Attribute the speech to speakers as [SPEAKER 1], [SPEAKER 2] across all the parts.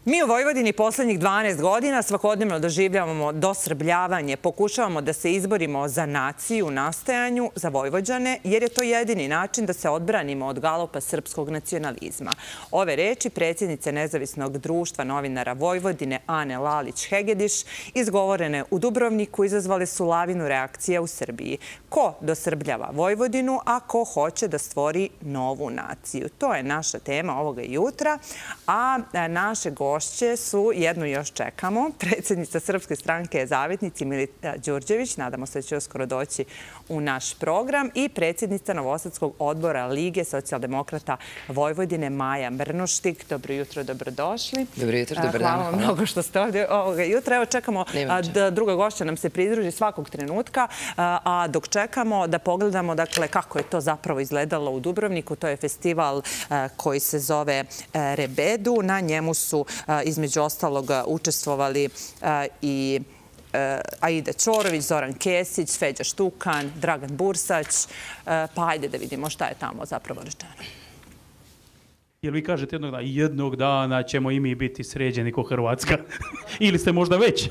[SPEAKER 1] Mi u Vojvodini poslednjih 12 godina svakodnevno doživljavamo dosrbljavanje, pokušavamo da se izborimo za naciju u nastajanju, za Vojvođane, jer je to jedini način da se odbranimo od galopa srpskog nacionalizma. Ove reči predsjednice Nezavisnog društva novinara Vojvodine Ane Lalić-Hegediš, izgovorene u Dubrovniku, izazvale su lavinu reakcija u Srbiji. Ko dosrbljava Vojvodinu, a ko hoće da stvori novu naciju? To je naša tema ovoga jutra, a naše gošće su, jednu još čekamo, predsjednica Srpske stranke Zavetnici Milica Đurđević, nadamo se da će uskoro doći u naš program, i predsjednica Novosadskog odbora Lige socijaldemokrata Vojvodine Maja Mrnuštik. Dobro jutro, dobrodošli.
[SPEAKER 2] Dobro jutro, dobar dan.
[SPEAKER 1] Hvala vam mnogo što ste ovdje ovoga jutra. Evo čekamo da druga gošća nam se pridruži svakog trenutka, a dok čekamo da pogledamo kako je to zapravo izgledalo u Dubrovniku. To je festival koji se zove Rebedu. Na njemu su između ostalog učestvovali i Aida Ćorović, Zoran Kesić, Feđa Štukan, Dragan Bursać. Pa ajde da vidimo šta je tamo zapravo rečeno.
[SPEAKER 3] Jel vi kažete jednog dana ćemo i mi biti sređeni ko Hrvatska? Ili ste možda već?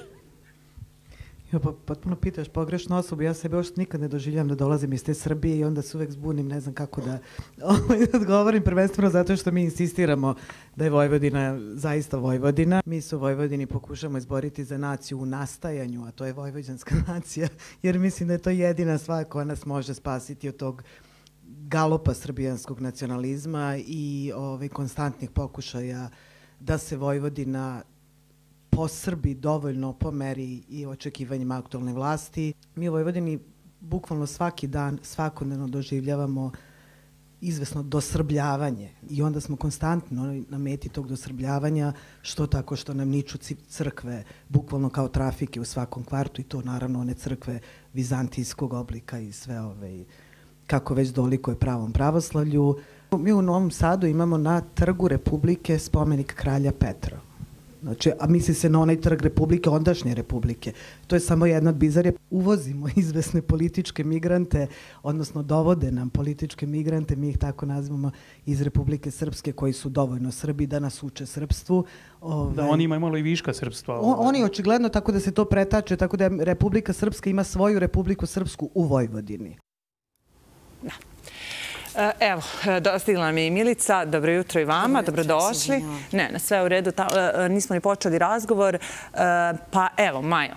[SPEAKER 4] Potpuno pitaš pogrešnu osobu. Ja sebe još nikad ne doživljam da dolazim iz te Srbije i onda se uvek zbunim, ne znam kako da odgovorim, prvenstveno zato što mi insistiramo da je Vojvodina zaista Vojvodina. Mi se u Vojvodini pokušamo izboriti za naciju u nastajanju, a to je vojvođanska nacija, jer mislim da je to jedina stvar koja nas može spasiti od tog galopa srbijanskog nacionalizma i konstantnih pokušaja da se Vojvodina po Srbiji dovoljno po meri i očekivanjima aktualne vlasti. Mi u Vojvodini bukvalno svaki dan, svakodnevno doživljavamo izvesno dosrbljavanje i onda smo konstantno na meti tog dosrbljavanja, što tako što nam niču crkve, bukvalno kao trafike u svakom kvartu, i to naravno one crkve vizantijskog oblika i sve kako već dolikuje pravom pravoslavlju. Mi u Novom Sadu imamo na Trgu Republike spomenik kralja Petra. Znači, a misli se na onaj Trg Republike, ondašnje Republike. To je samo jedna od bizarija. Uvozimo izvesne političke migrante, odnosno dovode nam političke migrante, mi ih tako nazivamo, iz Republike Srpske, koji su dovoljno Srbi da nas uče srpstvu.
[SPEAKER 3] Da, oni imaju malo i viška srpstva.
[SPEAKER 4] Oni očigledno, tako da se to pretače, tako da Republika Srpska ima svoju Republiku Srpsku u Vojvodini.
[SPEAKER 1] Da. Evo, dostigla nam je i Milica. Dobro jutro i vama, dobrodošli. Ne, na sve u redu, nismo ni počeli razgovor. Pa evo, Majo.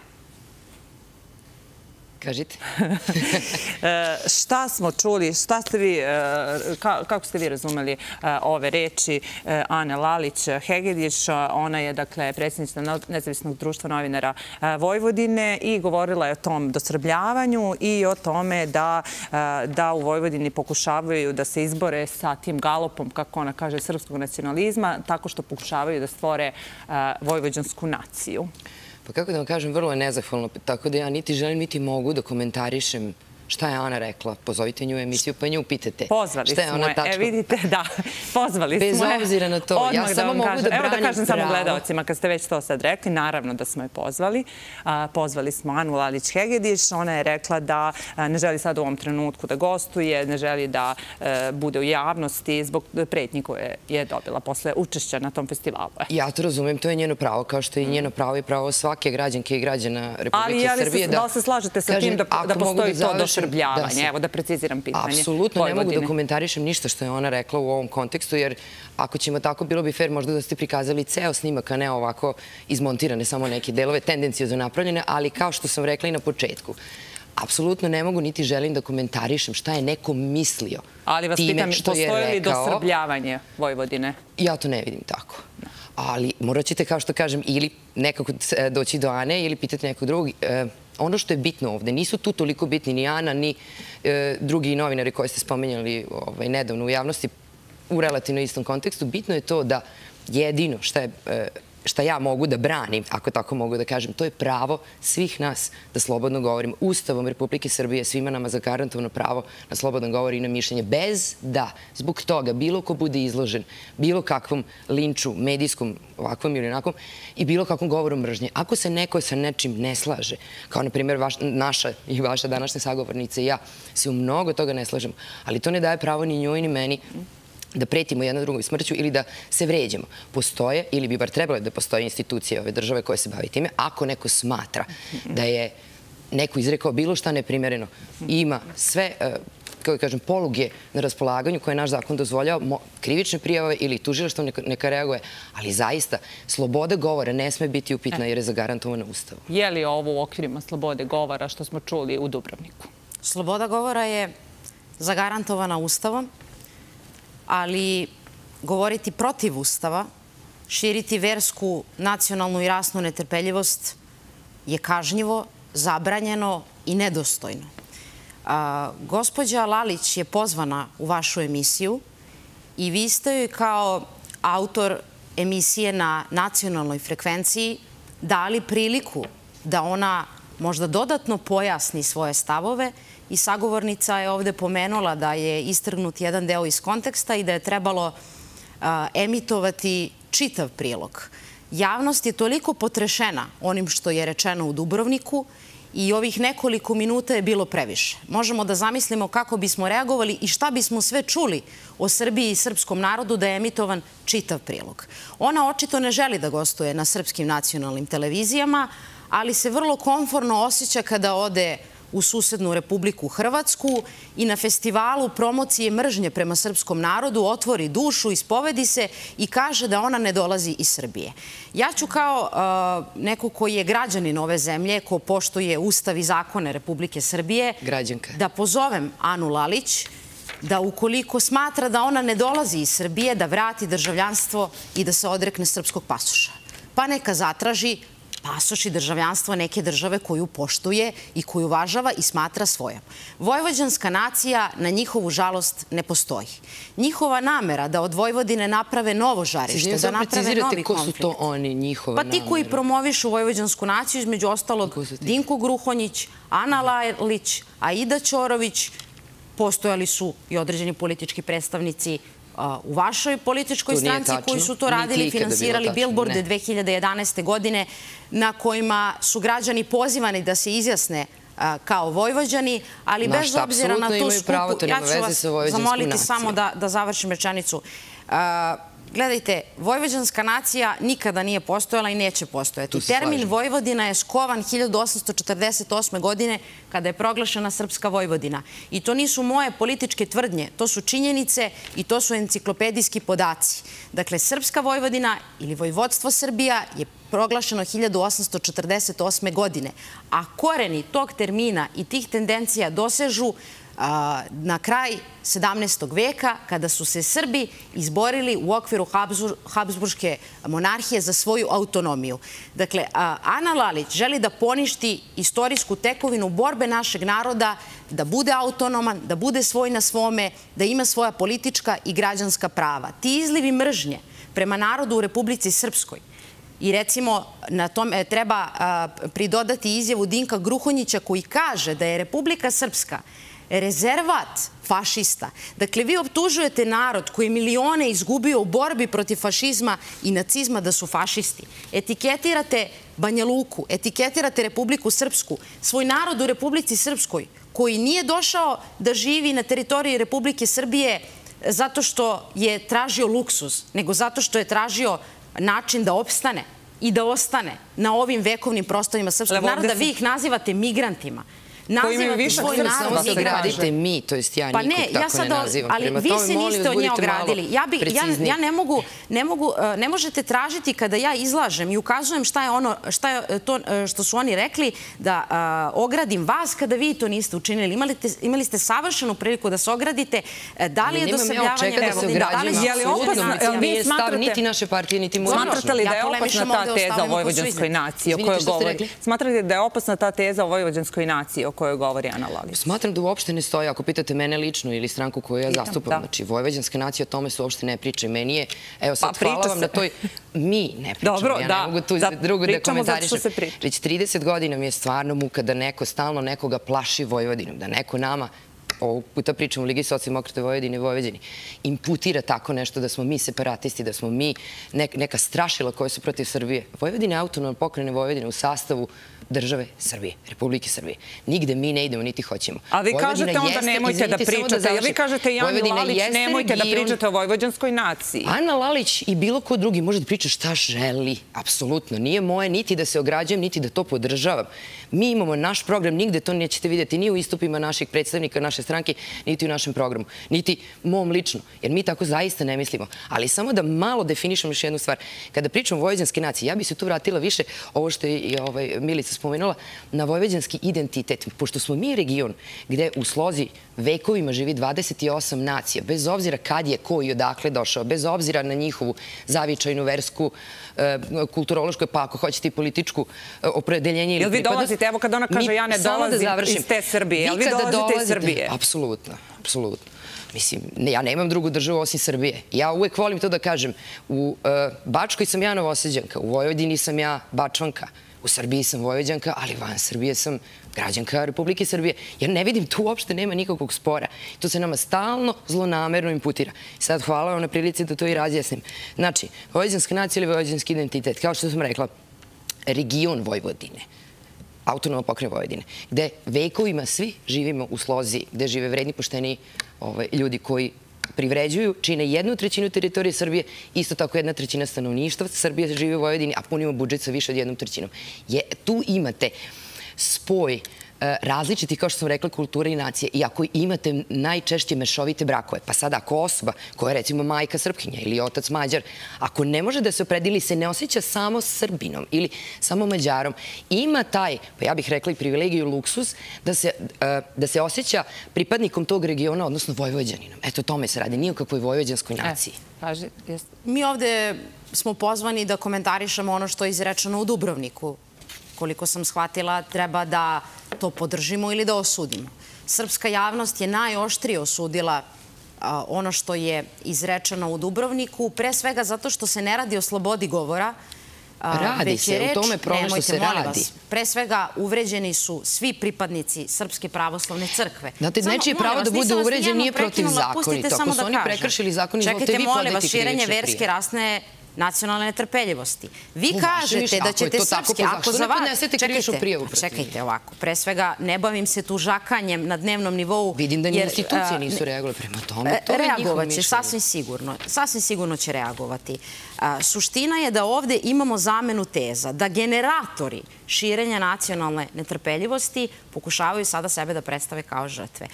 [SPEAKER 2] Kažite.
[SPEAKER 1] Šta smo čuli, šta ste vi, kako ste vi razumeli ove reči Ane Lalić-Hegediš? Ona je, dakle, predsjednica Nezavisnog društva novinara Vojvodine i govorila je o tom dosrbljavanju i o tome da u Vojvodini pokušavaju da se izbore sa tim galopom, kako ona kaže, srpskog nacionalizma, tako što pokušavaju da stvore vojvođansku naciju.
[SPEAKER 2] Pa kako da vam kažem, vrlo je nezahvalno, tako da ja niti želim, niti mogu da komentarišem šta je Ana rekla. Pozovite nju u emisiju pa nju pitate.
[SPEAKER 1] Pozvali smo je, vidite, da, pozvali smo je.
[SPEAKER 2] Bez obzira na to, ja samo mogu da branim pravo.
[SPEAKER 1] Evo da kažem samo gledalcima, kad ste već to sad rekli, naravno da smo je pozvali. Pozvali smo Anu Lalić-Hegediš, ona je rekla da ne želi sad u ovom trenutku da gostuje, ne želi da bude u javnosti zbog pretnji koje je dobila posle učešća na tom festivalu.
[SPEAKER 2] Ja to razumem, to je njeno pravo, kao što je njeno pravo i pravo svake građanke i građana Republike Srbije.
[SPEAKER 1] Ali da li se slažete sa tim da postoji to dosrbljavanje? Evo da preciziram pitanje.
[SPEAKER 2] Apsolutno ne mogu da komentarišem ništa što je ona rekla u ovom kontekstu, jer ako ćemo tako, bilo bi fair možda da ste prikazali ceo snimak, a ne ovako izmontirane samo neke delove, tendencijozno napravljene, ali kao što sam rekla i na početku, apsolutno ne mogu niti želim da komentarišem šta je neko mislio time što je rekao.
[SPEAKER 1] Postoji li dosrbljavanje Vojvodine?
[SPEAKER 2] Ja to ne vidim tako. Ali morat ćete, kao što kažem, ili nekako doći do Ane ili pitati nekog drugog. Ono što je bitno ovde, nisu tu toliko bitni ni Ana, ni drugi novinari koje ste spomenjali nedavno u javnosti u relativno istom kontekstu. Bitno je to da jedino šta ja mogu da branim, ako tako mogu da kažem, to je pravo svih nas da slobodno govorimo. Ustavom Republike Srbije svima nama zagarantovano pravo na slobodan govor i na mišljenje, bez da zbog toga bilo ko bude izložen bilo kakvom linču, medijskom, ovakvom ili onakvom, i bilo kakvom govorom mržnje. Ako se neko sa nečim ne slaže, kao na primjer naša i vaša današnja sagovornica i ja, se u mnogo toga ne slažemo, ali to ne daje pravo ni njoj ni meni da pretimo jedna drugoj smrću ili da se vređamo. Postoje, ili bi bar trebalo da postoje institucije ove države koje se bavi time, ako neko smatra da je neko izrekao bilo šta neprimereno, ima sve, kako kažem, poluge na raspolaganju koje naš zakon dozvoljava, krivične prijave ili tužilaštvo neka reaguje, ali zaista sloboda govora ne sme biti upitna jer je zagarantovana Ustavom.
[SPEAKER 1] Je li ovo u okvirima slobode govora što smo čuli u Dubrovniku?
[SPEAKER 5] Sloboda govora je zagarantovana Ustavom, ali govoriti protiv Ustava, širiti versku, nacionalnu i rasnu netrpeljivost je kažnjivo, zabranjeno i nedostojno. Gospođa Lalić je pozvana u vašu emisiju i vi ste joj kao autor emisije na nacionalnoj frekvenciji dali priliku da ona možda dodatno pojasni svoje stavove i sagovornica je ovde pomenula da je istrgnut jedan deo iz konteksta i da je trebalo emitovati čitav prilog. Javnost je toliko potrešena onim što je rečeno u Dubrovniku i ovih nekoliko minuta je bilo previše. Možemo da zamislimo kako bismo reagovali i šta bismo sve čuli o Srbiji i srpskom narodu da je emitovan čitav prilog. Ona očito ne želi da gostuje na srpskim nacionalnim televizijama, ali se vrlo komforno osjeća kada ode u susednu Republiku Hrvatsku i na festivalu promocije mržnje prema srpskom narodu otvori dušu, ispovedi se i kaže da ona ne dolazi iz Srbije. Ja ću kao neko koji je građanin ove zemlje, ko poštuje Ustav i zakone Republike Srbije, da pozovem Anu Lalić da ukoliko smatra da ona ne dolazi iz Srbije, da vrati državljanstvo i da se odrekne srpskog pasoša. Pa neka zatraži pasoš i državljanstvo neke države koju poštuje i koju uvažava i smatra svojom. Vojvođanska nacija na njihovu žalost ne postoji. Njihova namera da od Vojvodine naprave novo žarište, da naprave novi konflikt.
[SPEAKER 2] Ko su to oni, njihova namera?
[SPEAKER 5] Pa ti koji promovišu vojvođansku naciju, između ostalog Dinko Gruhonjić, Ana Lalić, Aida Ćorović, postojali su i određeni politički predstavnici u vašoj političkoj stranci koji su to radili, finansirali bilborde 2011. godine na kojima su građani pozivani da se izjasne kao Vojvođani, ali bez obzira na tu skupu, ja ću vas zamoliti samo da završim rečenicu. Gledajte, vojvođanska nacija nikada nije postojala i neće postojati. Termin Vojvodina je skovan 1848. godine kada je proglašena Srpska Vojvodina. I to nisu moje političke tvrdnje, to su činjenice i to su enciklopedijski podaci. Dakle, Srpska Vojvodina ili Vojvodstvo Srbija je proglašeno 1848. godine, a koreni tog termina i tih tendencija dosežu na kraj 17. veka, kada su se Srbi izborili u okviru Habsburške monarhije za svoju autonomiju. Dakle, Ana Lalić želi da poništi istorijsku tekovinu borbe našeg naroda, da bude autonoman, da bude svoj na svome, da ima svoja politička i građanska prava. Ti izlivi mržnje prema narodu u Republici Srpskoj i recimo na tome treba pridodati izjavu Dinka Gruhonjića koji kaže da je Republika Srpska rezervat fašista. Dakle, vi optužujete narod koji je milione izgubio u borbi protiv fašizma i nacizma da su fašisti. Etiketirate Banja Luku, etiketirate Republiku Srpsku, svoj narod u Republici Srpskoj koji nije došao da živi na teritoriji Republike Srbije zato što je tražio luksuz, nego zato što je tražio način da opstane i da ostane na ovim vekovnim prostorima srpskog naroda. Vi ih nazivate migrantima. Nazivate svoj narod
[SPEAKER 2] migrantima. Se gradite mi, to jest ja nikog tako ne nazivam.
[SPEAKER 5] Ali vi se niste od nje ogradili. Ja ne možete tražiti kada ja izlažem i ukazujem šta je to što su oni rekli, da ogradim vas kada vi to niste učinili. Imali ste savršenu priliku da se ogradite. Da li je dosebljavanje Vojvodine?
[SPEAKER 2] Nije stav niti naše partije, niti moje.
[SPEAKER 1] Smatrate li da je opasna ta teza o vojvođanskoj naciji o kojoj govori? Smatrate li da je opasna ta teza o vojvođanskoj naciji o kojoj govori Ana Lalić?
[SPEAKER 2] Smatram da uopšte ne stoji, ako pitate mene lično ili stranku koju ja zastupam. Znači, vojvođanska nacija o tome se uopšte ne priča. I meni je, evo sad hvala vam na toj... Mi ne pričamo, ja ne mogu tu drugo da komentarišem. Već 30 godina mi je stvarno muka da neko stalno nekoga plaši Vojvodinom, da neko nama, ovog puta pričamo u Ligi socijaldemokrata Vojvodine i Vojvodini, imputira tako nešto da smo mi separatisti, da smo mi neka strašila koja su protiv Srbije. Vojvodina je autonomna pokrajina Vojvodine u sastavu države Srbije, Republike Srbije. Nigde mi ne idemo, niti hoćemo.
[SPEAKER 1] A vi kažete onda nemojte da pričate, jer vi kažete i Ani Lalić nemojte da pričate o vojvođanskoj naciji.
[SPEAKER 2] Ana Lalić i bilo ko drugi može da priča šta želi, apsolutno. Nije moje niti da se ograđujem, niti da to podržavam. Mi imamo naš program, nigde to nećete vidjeti ni u istupima naših predstavnika, naše stranke, niti u našem programu, niti mom lično, jer mi tako zaista ne mislimo. Ali samo da malo definišemo još jednu stvar. Kada pričam o vojvođanskoj naciji, ja bi se tu vratila više, ovo što je i Milica spomenula, na vojvođanski identitet. Pošto smo mi region gde u slozi vekovima živi 28 nacija, bez obzira kad je ko i odakle došao, bez obzira na njihovu zavičajnu, versku, kulturološku, pa ako hoćete i političku opredeljenje ili pripadnost.
[SPEAKER 1] Jel vi dolazite, evo kad ona kaže ja ne dolazim iz te Srbije, jel vi dolazite iz Srbije?
[SPEAKER 2] Apsolutno, apsolutno. Mislim, ja nemam drugu državu osim Srbije. Ja uvek volim to da kažem. U Bačkoj sam ja Novosađanka, u Vojvodini sam ja Bačvanka, u Srbiji sam Vojvođanka, ali van Srbije sam građanka Republike Srbije. Jer ne vidim, tu uopšte nema nikakvog spora. To se nama stalno zlonamerno imputira. Sad hvala vam na prilici da to i razjasnim. Znači, vojvođanska nacija ili vojvođanski identitet, kao što sam rekla, region Vojvodine, autonomna pokrajina Vojvodine, gde vekovima svi živimo u slozi, gde žive vredni, pošteni ljudi koji privređuju, čine 1/3 teritorije Srbije, isto tako 1/3 stanovništva Srbije živi u Vojvodini, a punimo budžet sa više od 1/3. Tu imate spoj različiti, kao što sam rekla, kulture i nacije. I ako imate najčešće mešovite brakove, pa sada ako osoba koja je recimo majka Srpkinja ili otac Mađar, ako ne može da se opredeli, se ne osjeća samo Srbinom ili samo Mađarom, ima taj, pa ja bih rekla i privilegiju, luksus, da se osjeća pripadnikom tog regiona, odnosno Vojvođaninom. Eto, tome se radi, nije o kakvoj vojvođanskoj naciji.
[SPEAKER 5] Mi ovde smo pozvani da komentarišemo ono što je izrečeno u Dubrovniku. Koliko sam shvatila, treba da to podržimo ili da osudimo. Srpska javnost je najoštrije osudila ono što je izrečeno u Dubrovniku, pre svega zato što se ne radi o slobodi govora.
[SPEAKER 2] Radi se, u tome problem što se radi.
[SPEAKER 5] Pre svega uvređeni su svi pripadnici Srpske pravoslavne crkve.
[SPEAKER 2] Znate, nečije pravo da bude uvređen nije protivzakonito. Ako su oni prekršili zakon, izvolite vi podneti krivičnu prijavu.
[SPEAKER 5] Čekajte, molim vas, širenje verske rasne nacionalne netrpeljivosti. Vi kažete da ćete srpski, ako za vas... Čekajte ovako, pre svega ne bavim se tužakanjem na dnevnom nivou...
[SPEAKER 2] Vidim da ni institucije nisu reagovali prema tome.
[SPEAKER 5] Reagovat će, sasvim sigurno će reagovati. Suština je da ovde imamo zamenu teza, da generatori širenja nacionalne netrpeljivosti pokušavaju sada sebe da predstave kao žrtve.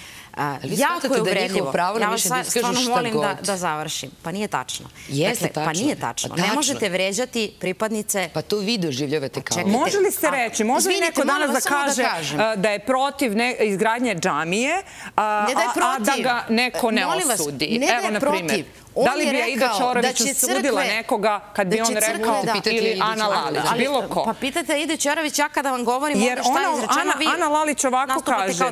[SPEAKER 5] Jako je uvredljivo. Ja vas stvarno molim da završim. Pa nije tačno.
[SPEAKER 2] Jeste tačno.
[SPEAKER 5] Pa nije tačno. Ne možete vređati pripadnice...
[SPEAKER 2] Pa to vi doživljavate kao...
[SPEAKER 1] Može li se reći, može li neko danas da kaže da je protiv izgradnje džamije, a da ga neko ne osudi?
[SPEAKER 5] Ne da je protiv.
[SPEAKER 1] Da li bi Aida Ćorović osudila nekoga kad bi on rekao ili Ana Lalić, bilo ko?
[SPEAKER 5] Pa pitajte Aidu Ćorović, ja kada vam govorim ovdje šta je izrečeno, vi
[SPEAKER 1] Ana Lalić ovako kaže,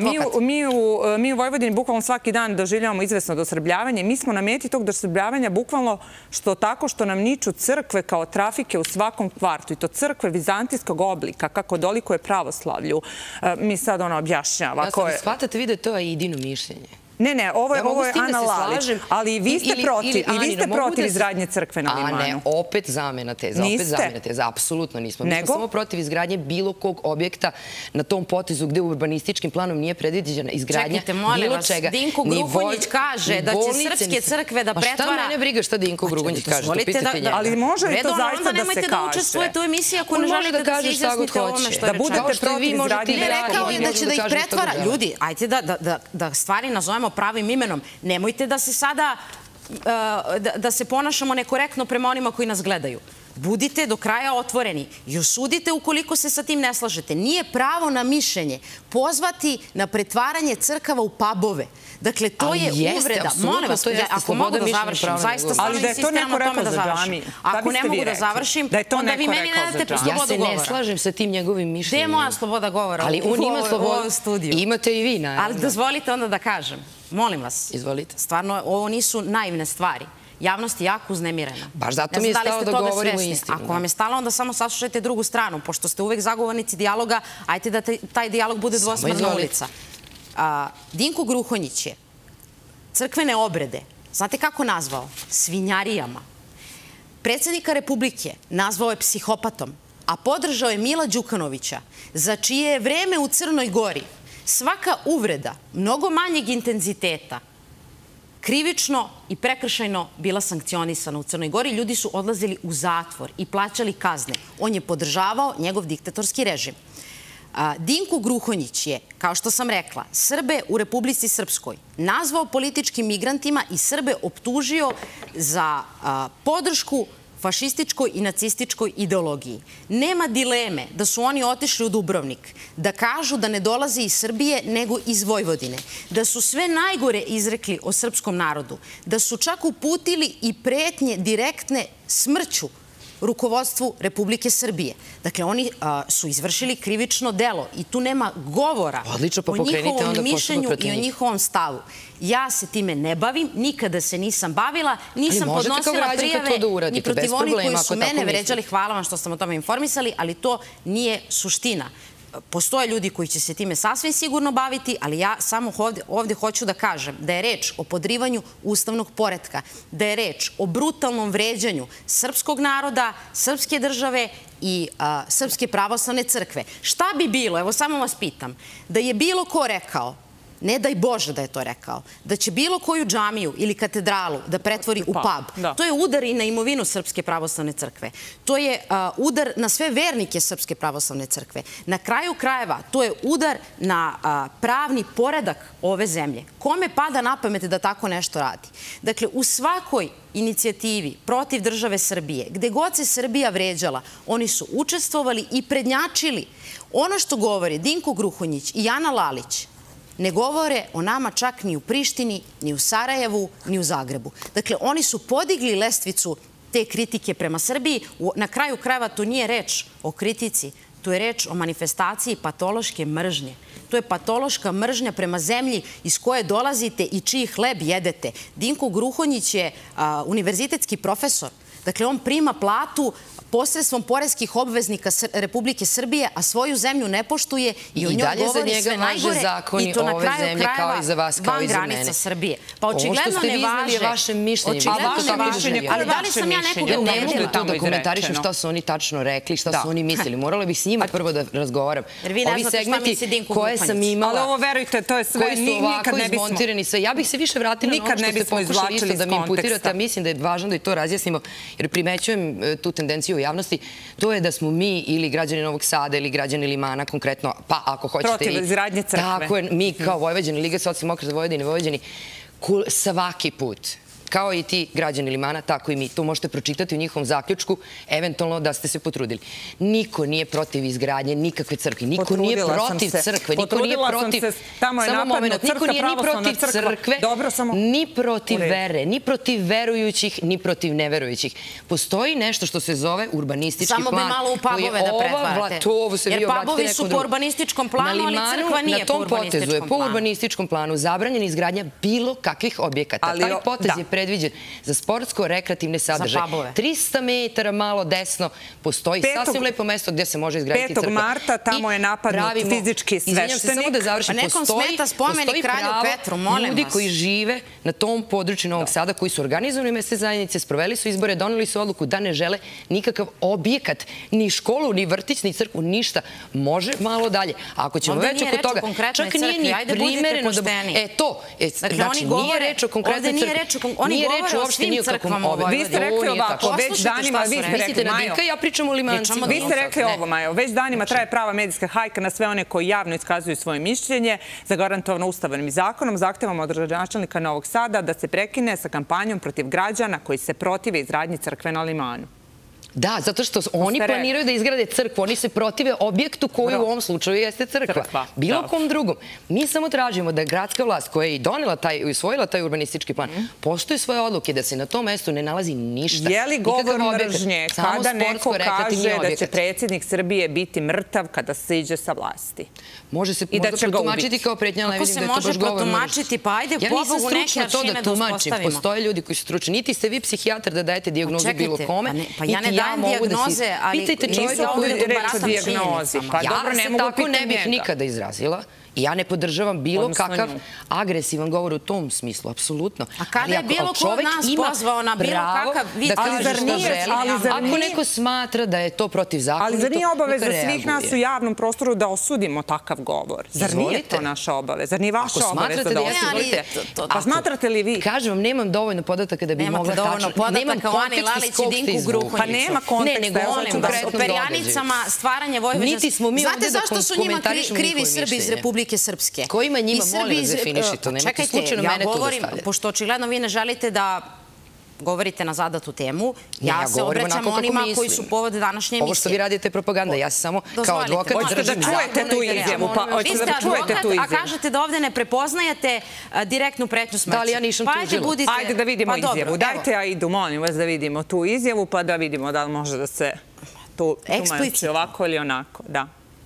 [SPEAKER 1] mi u Vojvodini bukvalno svaki dan doživljavamo izvesno dosrbljavanje. Mi smo na meti tog dosrbljavanja bukvalno tako što nam niču crkve kao trafike u svakom kvartu. I to crkve vizantijskog oblika, kako dolikuje pravoslavlju. Mi sad ona objašnjava.
[SPEAKER 2] Ja sam shvatate vi da je to Aidino mišljenje.
[SPEAKER 1] Ne, ovo je Ana Lalić, ali i vi ste protiv izgradnje crkve na Limanu.
[SPEAKER 2] A ne, opet zamena teza, apsolutno nismo. Mi smo samo protiv izgradnje bilo kog objekta na tom potezu gde u urbanističkim planom nije predviđena izgradnja bilo čega.
[SPEAKER 5] Dinko Gruhonjić kaže da će srpske crkve da pretvara...
[SPEAKER 2] Pa šta mene briga šta Dinko Gruhonjić kaže, to pitate njega.
[SPEAKER 1] Ali može li to zaista da se kaže?
[SPEAKER 5] Nemojte da učestvujete u emisiji ako ne želite da se izjasnite o ovome što je rečeno.
[SPEAKER 1] Da budete protiv izgradnje...
[SPEAKER 5] Rekao je da će da ih pretvara. Ljudi, ajte da stvari nazovemo pravim imenom. Nemojte da se sada, da se ponašamo nekorektno prema onima koji nas gledaju. Budite do kraja otvoreni i osudite ukoliko se sa tim ne slažete. Nije pravo na mišljenje pozvati na pretvaranje crkava u pubove. Dakle, to je uvreda. Molim vas, ako mogu da završim, zaista stvarno insistiram na tome da završim. Ako ne mogu da završim, onda vi meni ne date slobodu govora.
[SPEAKER 2] Ja se ne slažem sa tim njegovim mišljenjem.
[SPEAKER 5] Gde je moja sloboda govora?
[SPEAKER 2] Ali on ima slobodu. Imate i vi, naravno.
[SPEAKER 5] Ali dozvolite onda da kažem. Molim vas.
[SPEAKER 2] Izvolite.
[SPEAKER 5] Stvarno, ovo nisu naivne stvari. Javnost je jako uznemirena.
[SPEAKER 2] Baš zato mi je stalo da govorimo istinu.
[SPEAKER 5] Ako vam je stalo, onda samo saslušajte drugu stranu. Pošto ste uvek zagovornici dijaloga, ajte da taj dijalog bude dvosmerna ulica. Dinko Gruhonjić je crkvene obrede, znate kako nazvao? Svinjarijama. Predsjednika Republike nazvao je psihopatom, a podržao je Mila Đukanovića, za čije je vreme u Crnoj Gori svaka uvreda mnogo manjeg intenziteta krivično i prekršajno bila sankcionisana u Crnoj Gori. Ljudi su odlazili u zatvor i plaćali kazne. On je podržavao njegov diktatorski režim. Dinko Gruhonjić je, kao što sam rekla, Srbe u Republici Srpskoj nazvao političkim migrantima i Srbe optužio za podršku fašističkoj i nacističkoj ideologiji. Nema dileme da su oni otišli u Dubrovnik, da kažu da ne dolaze iz Srbije nego iz Vojvodine, da su sve najgore izrekli o srpskom narodu, da su čak uputili i pretnje direktne smrću rukovodstvu Republike Srbije. Dakle, oni su izvršili krivično delo i tu nema govora o njihovom mišljenju i o njihovom stavu. Ja se time ne bavim, nikada se nisam bavila, nisam podnosila prijave ni protiv onih koji su mene vređali. Hvala vam što sam o tome informisali, ali to nije suština. Postoje ljudi koji će se time sasvim sigurno baviti, ali ja samo ovdje hoću da kažem da je reč o podrivanju ustavnog poretka, da je reč o brutalnom vređanju srpskog naroda, srpske države i Srpske pravoslavne crkve. Šta bi bilo, evo samo vas pitam, da je bilo ko rekao, ne daj Bože da je to rekao, da će bilo koju džamiju ili katedralu da pretvori u pub. To je udar i na imovinu Srpske pravoslavne crkve. To je udar na sve vernike Srpske pravoslavne crkve. Na kraju krajeva, to je udar na pravni poredak ove zemlje. Kome pada na pamet da tako nešto radi? Dakle, u svakoj inicijativi protiv države Srbije, gde god se Srbija vređala, oni su učestvovali i prednjačili. Ono što govori Dinko Gruhonjić i Ana Lalić ne govore o nama čak ni u Prištini, ni u Sarajevu, ni u Zagrebu. Dakle, oni su podigli lestvicu te kritike prema Srbiji. Na kraju krajeva to nije reč o kritici, to je reč o manifestaciji patološke mržnje. To je patološka mržnja prema zemlji iz koje dolazite i čiji hleb jedete. Dinko Gruhonjić je univerzitetski profesor. Dakle, on prima platu posredstvom poreskih obveznika Republike Srbije, a svoju zemlju ne poštuje i o njoj govori sve najgore i to na kraju krajeva van granica Srbije. Pa očigledno ne važe.
[SPEAKER 2] Vaše mišljenje.
[SPEAKER 5] Ali da li sam ja nekoga uvredila?
[SPEAKER 2] Ne mogu tu da komentarišem šta su oni tačno rekli, šta su oni mislili. Morala bih s njima prvo da razgovaram.
[SPEAKER 5] Jer vi ne znate šta misli Dinko Gruhonjić.
[SPEAKER 2] Koje sam imala,
[SPEAKER 1] ali ovo verujte, to je sve,
[SPEAKER 2] koji su ovako izmontirani sve. Ja bih se više vratila na ono što ste pokušali isto da mi imputirate, a mislim da je važno da i to razjasnimo, jer primećujem tu tendenciju u javnosti, to je da smo mi ili građani Novog Sada ili građani Limana konkretno, pa ako hoćete
[SPEAKER 1] protiv izgradnje crkve.
[SPEAKER 2] Tako je, mi kao Vojvođani, Liga socijaldemokrata Vojvodine, Vojvođani, svaki put, kao i ti građani Limana, tako i mi. To možete pročitati u njihovom zaključku, eventualno da ste se potrudili. Niko nije protiv izgradnje nikakve crkve. Niko nije protiv crkve. Niko nije protiv...
[SPEAKER 1] Tamo je napadno Srpska pravoslavna crkva.
[SPEAKER 2] Ni protiv vere, ni protiv verujućih, ni protiv neverujućih. Postoji nešto što se zove urbanistički plan.
[SPEAKER 5] Samo bi malo u pubove da pretvarate. Jer pubovi su po urbanističkom planu, ali crkva nije po urbanističkom planu.
[SPEAKER 2] Po urbanističkom planu zabranjena izgradnja bilo kakvih objekata. Taj potez je predviđen za sportsko-rekreativne sadržaje. 300 metara malo desno postoji sasvim lepo mesto gdje se može izgraditi crkva.
[SPEAKER 1] 5. marta tamo je napadnut fizički sveštenik.
[SPEAKER 2] Izvinjam se, samo da završim.
[SPEAKER 5] Pa nekom smeta spomenik kralju Petru, molim vas.
[SPEAKER 2] Ljudi koji žive na tom području Novog Sada, koji su organizovali mesne zajednice, sproveli su izbore, doneli su odluku da ne žele nikakav objekat, ni školu, ni vrtić, ni crkvu, ništa. Može malo dalje. Ako ćemo već oko toga, čak nije ni primereno da... To, znači nije reč o konkretnoj crkvi.
[SPEAKER 5] Oni govore o svim crkvama u Vojvodini.
[SPEAKER 1] Vi ste rekli ovako, već danima, vi ste rekli, Majo,
[SPEAKER 2] ja pričam o Limancima.
[SPEAKER 1] Vi ste rekli ovo, Majo, već danima traje prava medijska hajka na sve one koji javno iskazuju svoje mišljenje, zagarantovano Ustavom i zakonom. Zahtevamo od gradonačelnika Novog Sada da se prekine sa kampanjom protiv građana koji se protive izgradnji crkve na Limanu.
[SPEAKER 2] Da, zato što oni planiraju da izgrade crkvu. Oni se protive objektu koji u ovom slučaju jeste crkva. Bilo kom drugom. Mi samo tražimo da gradska vlast koja je i donela i usvojila taj urbanistički plan poštuje svoje odluke da se na tom mestu ne nalazi ništa.
[SPEAKER 1] Je li govor mržnje kada neko kaže da će predsjednik Srbije biti mrtav kada se iđe sa vlasti?
[SPEAKER 2] Može se možda protumačiti kao pretnja, ali ne vidim da je to baš govor mržnje.
[SPEAKER 5] Pa ajde, pobogu neke aršine da uspostavimo.
[SPEAKER 2] Postoje ljudi koji su stručni. Niti ste vi psihijatar da dajete dijagnozu bilo kome.
[SPEAKER 5] Pa ja ne dajem dijagnoze, ali
[SPEAKER 2] pitajte čovjeka koji je reč o dijagnozi. Ja se tako ne bih nikada izrazila. I ja ne podržavam bilo kakav agresivan govor u tom smislu, apsolutno.
[SPEAKER 5] A kada je bilo ko od nas pozvao na bilo kakav vid?
[SPEAKER 2] Ali zar nije? Ako neko smatra da je to protivzakonito,
[SPEAKER 1] ali zar nije obaveza svih nas u javnom prostoru da osudimo takav govor? Zar nije to naša obaveza? Zar nije vaša obaveza da osudite? Pa smatrate li vi?
[SPEAKER 2] Kažem vam, nemam dovoljno podataka da bi mogla tačno...
[SPEAKER 5] Nemate dovoljno podataka o Ani Lalić i Dinku Gruhonjiću.
[SPEAKER 1] Pa nema konteksta.
[SPEAKER 5] O perjanicama, stvaranje Vojvođanske... Znate zašto su njima krivi Srbi iz Republike Srpske?
[SPEAKER 2] Kojima njima, molim vas, definišite? Nemate slučajno mene tu da stavljate.
[SPEAKER 5] Pošto očigledno vi ne želite da govorite na zadatu temu, ja se obraćam onima koji su povod današnje emisije.
[SPEAKER 2] Ovo što vi radite je propaganda, ja se samo kao advokat držim zakon.
[SPEAKER 1] Hoćete da čujete tu izjavu?
[SPEAKER 5] Vi ste advokat, a kažete da ovde ne prepoznajete direktnu pretnju smrću.
[SPEAKER 2] Da li ja nisam tužila?
[SPEAKER 1] Ajde da vidimo izjavu. Dajte ja idu, molim vas da vidimo tu izjavu, pa da vidimo da li može da se tu tumači ovako ili onako. Da.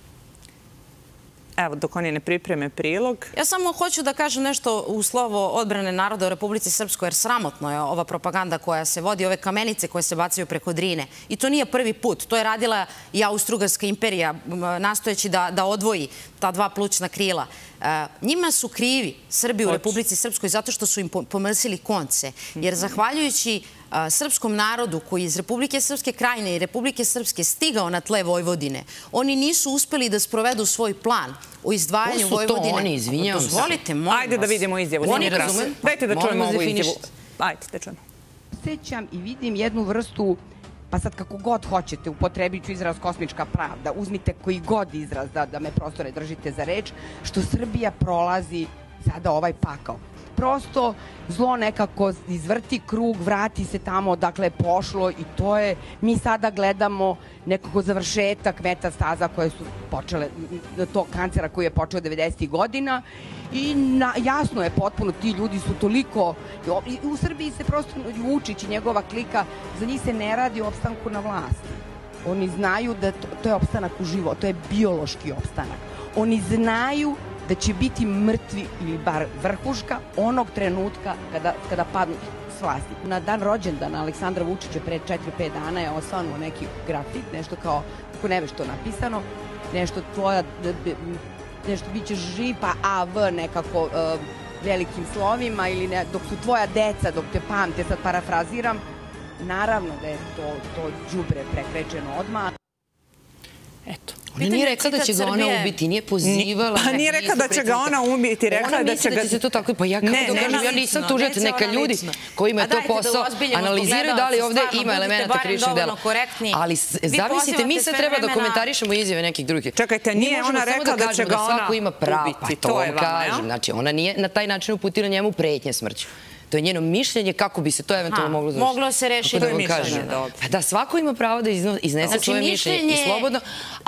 [SPEAKER 1] Evo, dok oni ne pripreme prilog.
[SPEAKER 5] Ja samo hoću da kažem nešto u slovo odbrane naroda u Republici Srpskoj, jer sramotno je ova propaganda koja se vodi, ove kamenice koje se bacaju preko Drine. I to nije prvi put. To je radila i Austrougarska imperija, nastojeći da odvoji ta dva plućna krila. Njima su krivi Srbi u Republici Srpskoj zato što su im pomrsili konce. Jer zahvaljujući srpskom narodu koji iz Republike Srpske Krajine i Republike Srpske stigao na tle Vojvodine, oni nisu uspeli da sprovedu svoj plan o izdvajanju Vojvodine.
[SPEAKER 2] Ko su to oni, izvinjam se?
[SPEAKER 5] Dozvolite, molim vas.
[SPEAKER 1] Ajde da vidimo izjavu. Dajte da čujemo ovu izjavu. Ajde da čujemo.
[SPEAKER 6] Sećam i vidim jednu vrstu, pa sad kako god hoćete, upotrebit ću izraz kosmička pravda, uzmite koji god izraz da me prosto ne držite za reč, što Srbija prolazi sada ovaj pakao. Prosto zlo nekako izvrti krug, vrati se tamo odakle je pošlo i to je, mi sada gledamo nekako završetak metastaza koje su počele, tog kancera koji je počeo 90. godina i jasno je potpuno, ti ljudi su toliko, u Srbiji se prosto Vučić i njegova klika, za njih se ne radi o opstanku na vlasti. Oni znaju da to je opstanak u životu, to je biološki opstanak. Oni znaju da će biti mrtvi ili bar vrhuška onog trenutka kada padnu s vlasti. Na dan rođendana Aleksandra Vučića pre 4-5 dana je osvanuo neki grafit, nešto kao, kako nevešto napisano, nešto tvoja, nešto bit ćeš živ, pa AV nekako velikim slovima, ili dok su tvoja deca, dok te pamte, sad parafraziram, naravno da je to đubre prekrečeno odmah.
[SPEAKER 1] Eto.
[SPEAKER 2] Ona nije rekla da će ga ona ubiti, nije pozivala.
[SPEAKER 1] Pa nije rekla da će ga ona ubiti, rekla je da će ga...
[SPEAKER 2] Ona misli da će se to tako... Pa ja kako da kažem, ja nisam tužac, neka ljudi koji imaju to posao analiziraju da li ovde ima elemenata krivičnog dela. Ali zamislite, mi sad treba da komentarišemo izjave nekih drugih.
[SPEAKER 1] Čekajte, nije ona rekla da će ga ona ubiti, to je vama, jel?
[SPEAKER 2] Znači, ona nije na taj način uputila njemu pretnje smrću. To je njeno mišljenje kako bi se to eventualno moglo završiti.
[SPEAKER 5] Moglo se rešiti.
[SPEAKER 1] To je mišljenje, dobro.
[SPEAKER 2] Da, svako ima pravo da iznese svoje mišljenje i slobodno,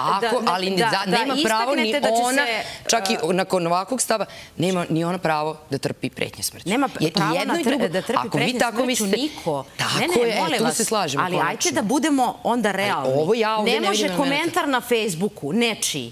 [SPEAKER 2] ali nema pravo ni ona, čak i nakon ovakvog stava, nema ni ona pravo da trpi pretnje smrću.
[SPEAKER 5] Nema pravo da trpi pretnje smrću niko.
[SPEAKER 2] Tako je, tu se slažemo.
[SPEAKER 5] Ali ajte da budemo onda realni. Ne može komentar na Facebooku nečiji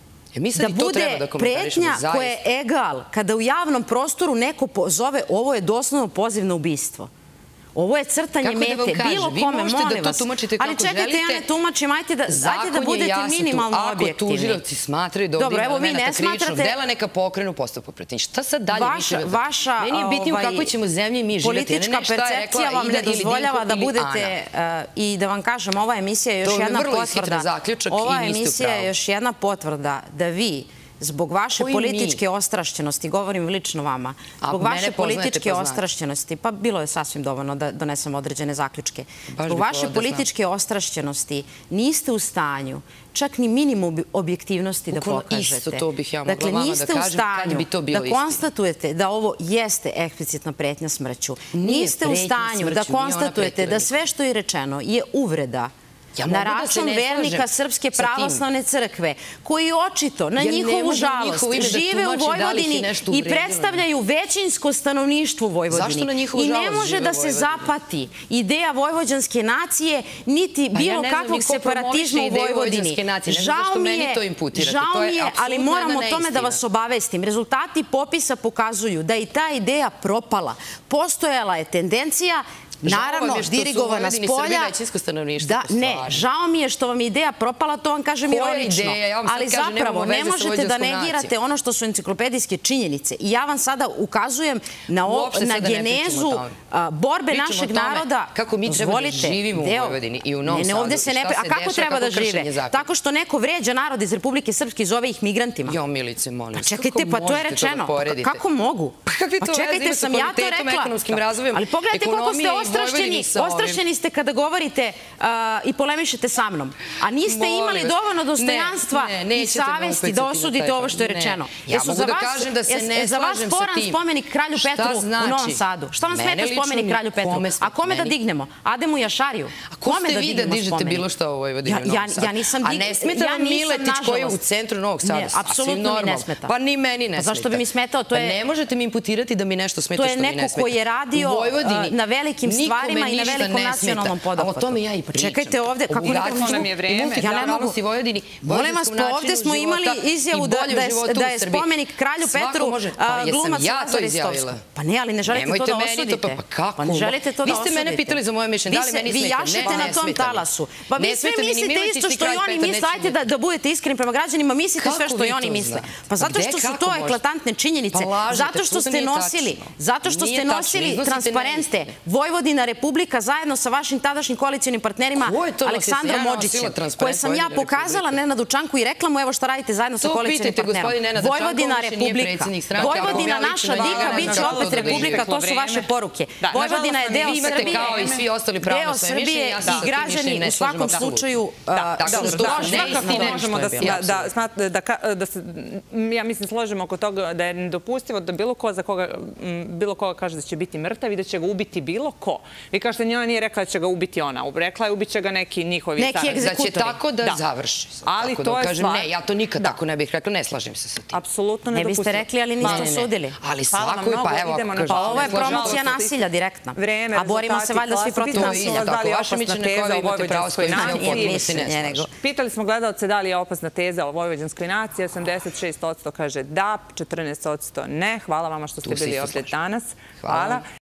[SPEAKER 5] da bude pretnja koja je egal kada u javnom prostoru neko pozove, ovo je doslovno poziv na ubistvo. Ovo je crtanje mete, bilo kome, molim vas. Ali čekajte, ja ne tumačim, ajte da budete minimalno objektivni.
[SPEAKER 2] Ako tužilaci smatraju da ovdje ima elementa krivičnog dela, neka pokrenu postupak protiv njih. Šta sad dalje više?
[SPEAKER 5] Meni
[SPEAKER 2] je bitnije u kakvoj ćemo zemlji mi živjeti.
[SPEAKER 5] Politička percepcija vam ne dozvoljava da budete, i da vam kažem, ova emisija je još jedna potvrda. Ova emisija je još jedna potvrda da vi zbog vaše političke ostrašćenosti, govorim lično vama, zbog vaše političke ostrašćenosti, pa bilo je sasvim dovoljno da donesem određene zaključke, zbog vaše političke ostrašćenosti niste u stanju čak ni minimum objektivnosti da pokažete. Dakle, niste u stanju da konstatujete da ovo jeste eksplicitna pretnja smrću. Niste u stanju da konstatujete da sve što je rečeno je uvreda na račun vernika Srpske pravoslavne crkve, koji očito, na njihovu žalost, žive u Vojvodini i predstavljaju većinsko stanovništvo u Vojvodini. I ne može da se zapati ideja vojvođanske nacije, niti bilo kakvog separatizma u Vojvodini. Žao mi je, ali moram o tome da vas obavestim. Rezultati popisa pokazuju da je ta ideja propala. Postojala je tendencija naravno, dirigovana s polja. Ne, žao mi je što vam je ideja propala, to vam kažem ironično. Ali zapravo ne možete da negirate ono što su enciklopedijske činjenice. I ja vam sada ukazujem na genezu borbe našeg naroda.
[SPEAKER 2] Kako mi treba da živimo u Vojvodini i u Novom Sadu.
[SPEAKER 5] A kako treba da žive? Tako što neko vređa narod iz Republike Srpske i zove ih migrantima.
[SPEAKER 2] Jo, Milice, molim.
[SPEAKER 5] Pa čekajte, pa to je rečeno. Kako mogu? Pa čekajte, sam ja to rekla. Ali pogledajte koliko ste ostrašćeni ste kada govorite i polemišete sa mnom. A niste imali dovoljno dostojanstva i savesti da osudite ovo što je rečeno.
[SPEAKER 2] Ja mogu da kažem da se ne slažem sa tim.
[SPEAKER 5] Za vas sporan spomenik Kralju Petru u Novom Sadu. Šta vam smeta spomenik Kralju Petru? A kome da dignemo? Ademu Jašariju?
[SPEAKER 2] A ko ste vi da dižete bilo šta u Vojvodini u Novom Sadu?
[SPEAKER 5] Ja nisam, nažalost.
[SPEAKER 2] A ne smeta vam Miletić koji je u centru Novog Sada?
[SPEAKER 5] Ne, apsolutno mi ne smeta.
[SPEAKER 2] Pa ni meni ne smeta.
[SPEAKER 5] Zašto bi mi smetao?
[SPEAKER 2] Ne možete mi imputirati da mi nešto smeta što mi ne smeta.
[SPEAKER 5] To je neko koji je radio na velikim stvarima i na velikom nacionalnom poduhvatu.
[SPEAKER 2] O tome ja i pričam.
[SPEAKER 5] Čekajte ovde, kako
[SPEAKER 1] nam je vreme.
[SPEAKER 5] Ja ne mogu. Molim vas, pa ovde smo imali izjavu da je spomenik Kralju Petru glumac Lazar Ristovski. Pa ne, ali ne želite to da osudite. Pa ne želite to da osudite.
[SPEAKER 2] Vi ste mene pitali za moje mišljenje. Da li meni smeta?
[SPEAKER 5] Vi jašete na tom talasu. Pa vi sve mislite isto što i oni misle. Ajte da budete iskreni prema građanima. Mislite sve što i oni misle. Pa zato što su to eklatantne činjenice. Zato što ste nosili transparente Vojvodina Republika zajedno sa vašim tadašnjim koalicionim partnerima Aleksandrom Modžićem, koje sam ja pokazala Nenadu Čanku i rekla mu evo šta radite zajedno sa koalicionim partnerom. Vojvodina Republika. Vojvodina naša dika, bit će opet Republika, to su vaše poruke. Vojvodina je deo Srbije i građani u svakom slučaju
[SPEAKER 1] možemo da se, ja mislim, složimo oko toga da je nedopustivo da bilo koga kaže da će biti mrtav i da će ga ubiti bilo ko. Vi kažete, njena nije rekla da će ga ubiti ona. Rekla je ubit će ga neki njihovi
[SPEAKER 5] saradnici.
[SPEAKER 2] Da će tako da završi.
[SPEAKER 1] Ali to je stvar.
[SPEAKER 2] Ne, ja to nikad tako ne bih rekla, ne slažem se sa tim.
[SPEAKER 1] Apsolutno
[SPEAKER 5] ne biste rekli, ali niste osudili.
[SPEAKER 2] Ali svako je, pa evo,
[SPEAKER 5] pa ovo je promocija nasilja direktna. A borimo se valjda svi protiv nasilja.
[SPEAKER 2] Tako, vaše mišljenje koje imate pravo s kojim se ne slažem.
[SPEAKER 1] Pitali smo gledalce da li je opasna teza o vojvođanskoj naciji. 86% kaže da, 14% ne. Hvala vama što ste bili ovdje danas. Hvala.